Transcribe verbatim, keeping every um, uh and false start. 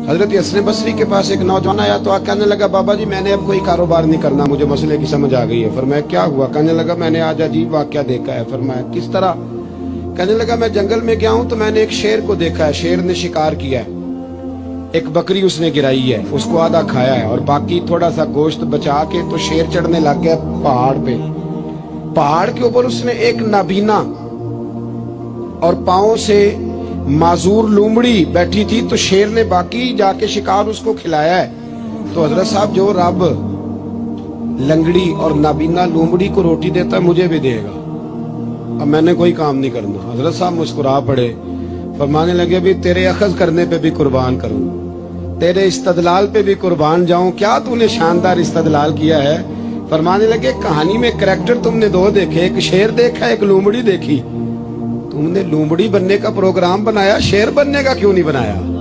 حضرت حسن بصری کے پاس ایک نوجوان آیا تو کہنے لگا بابا جی میں نے اب کوئی کاروبار نہیں کرنا، مجھے مسئلے کی سمجھ آ گئی ہے۔ فرمایا کیا ہوا؟ کہنے لگا میں نے آج عجیب واقعہ دیکھا ہے۔ فرمایا کس طرح؟ کہنے لگا میں جنگل میں گیا ہوں تو میں نے ایک شیر کو دیکھا ہے، شیر نے شکار کیا ہے، ایک بکری اس نے گرائی ہے، اس کو آدھا کھایا ہے اور باقی تھوڑا سا گوشت بچا کے تو شیر چڑھنے لگ گیا پہاڑ پہ۔ پہاڑ کے اوپر اس نے ایک نابینا اور پاؤں سے معذور لومڑی بیٹھی تھی، تو شیر نے باقی جا کے شکار اس کو کھلایا ہے۔ تو حضرت صاحب جو رب لنگڑی اور نابینا لومڑی کو روٹی دیتا ہے مجھے بھی دے گا، اب میں نے کوئی کام نہیں کرنا۔ حضرت صاحب مسکرا پڑے، فرمانے لگے بھی تیرے اخذ کرنے پہ بھی قربان کروں، تیرے استدلال پہ بھی قربان جاؤں، کیا تو نے شاندار استدلال کیا ہے۔ فرمانے لگے کہانی میں کریکٹر تم نے دو دیکھے، ایک شیر دیکھا ایک لومڑی دیکھی، تم نے لومڑی بننے کا پروگرام بنایا، شیر بننے کا کیوں نہیں بنایا؟